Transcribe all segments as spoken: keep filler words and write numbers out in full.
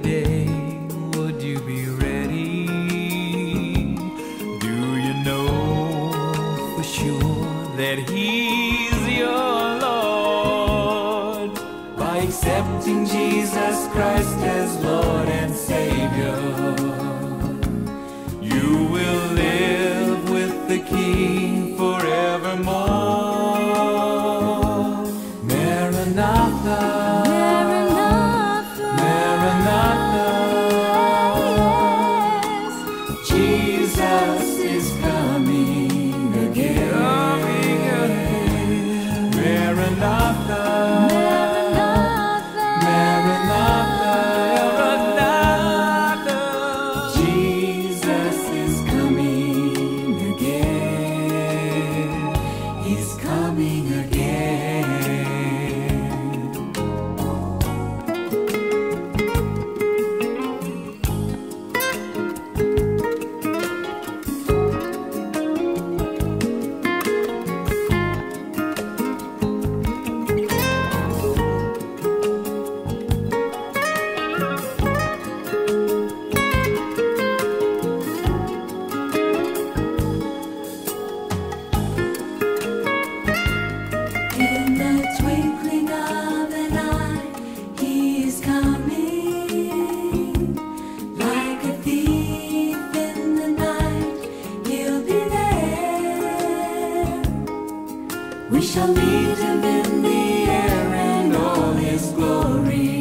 day, would you be ready? Do you know for sure that He's your Lord? By accepting Jesus Christ as Lord and Savior, you will live with the King forevermore. Maranatha, Maranatha, Maranatha, yes. Jesus is coming again. Coming again. Maranatha, Maranatha, Maranatha, Jesus is coming again. He's coming again. in the twinkling of an eye, He is coming. Like a thief in the night, He'll be there. We shall meet Him in the air and all His glory.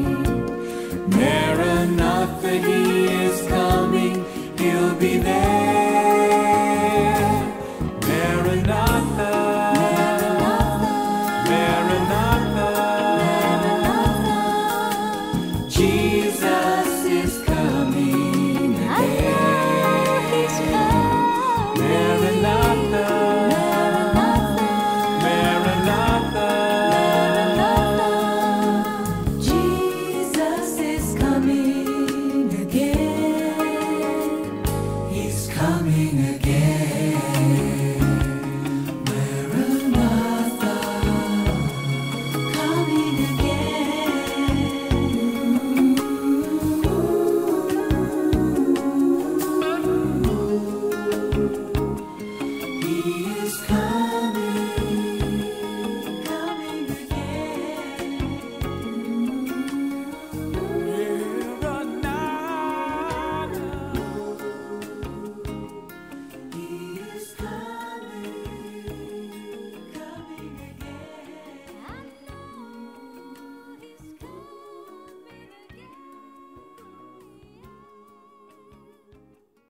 Maranatha, He is coming. He'll be there.